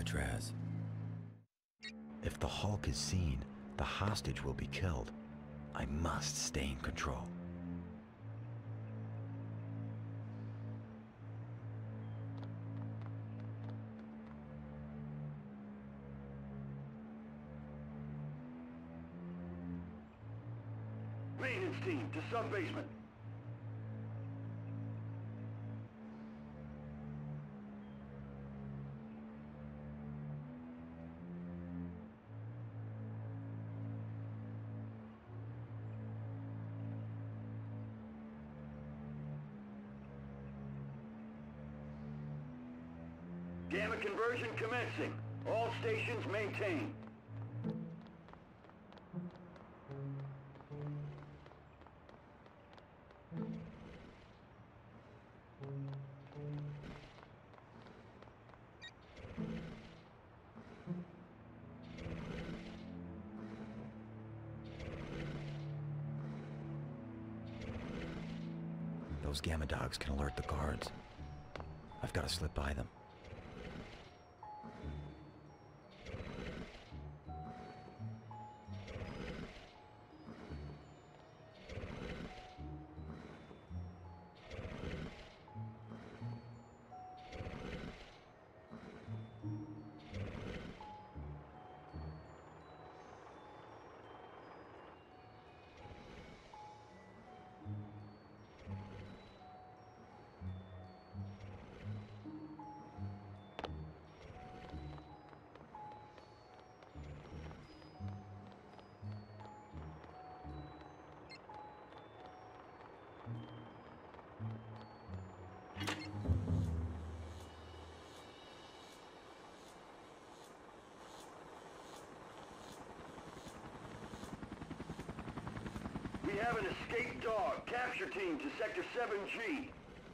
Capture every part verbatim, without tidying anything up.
Alcatraz. If the Hulk is seen, the hostage will be killed. I must stay in control. Maintenance team to sub-basement. Gamma conversion commencing. All stations maintain. Those Gamma dogs can alert the guards. I've got to slip by them. We have an escaped dog. Capture team to Sector seven G.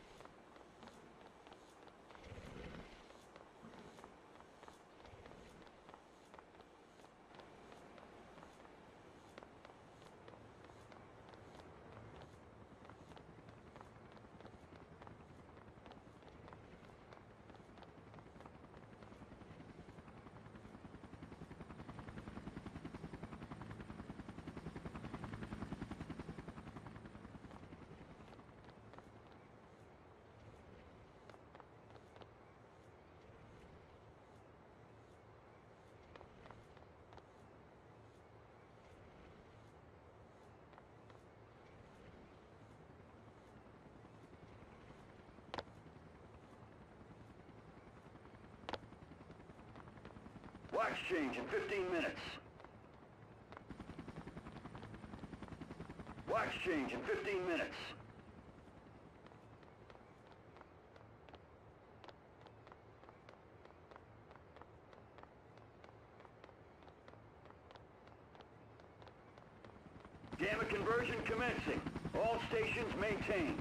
Watch change in fifteen minutes. Watch change in fifteen minutes. Gamma conversion commencing. All stations maintain.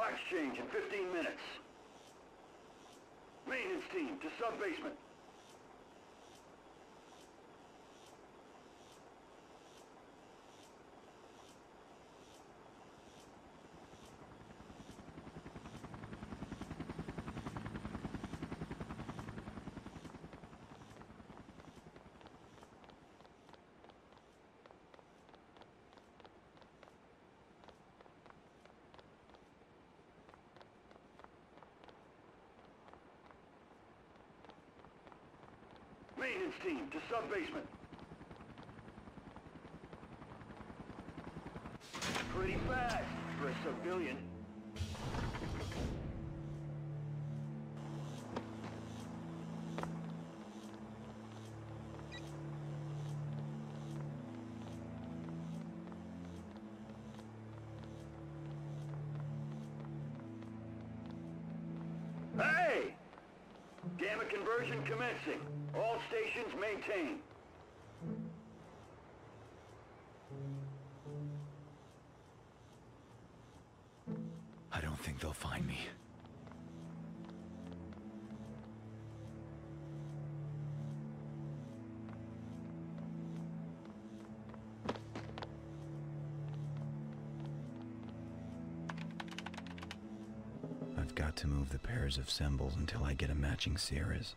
Wax change in fifteen minutes. Maintenance team to sub-basement. Maintenance team to sub-basement. Pretty fast for a civilian. Hey! Gamma conversion commencing. All stations maintain. I don't think they'll find me. I've got to move the pairs of symbols until I get a matching series.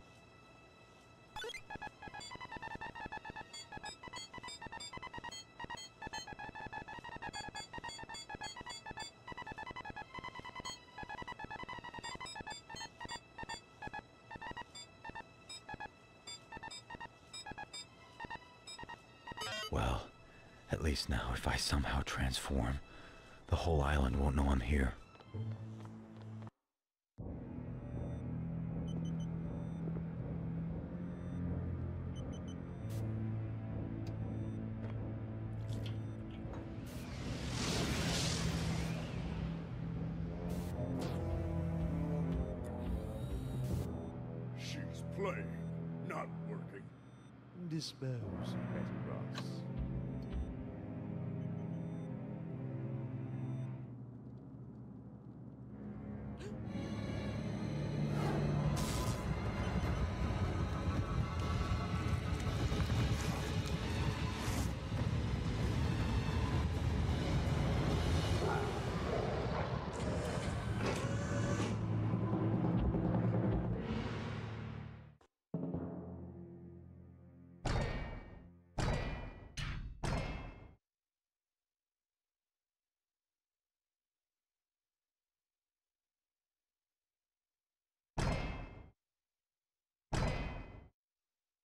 Well, at least now if I somehow transform, the whole island won't know I'm here. She's playing, not working. Dispose, Metagross.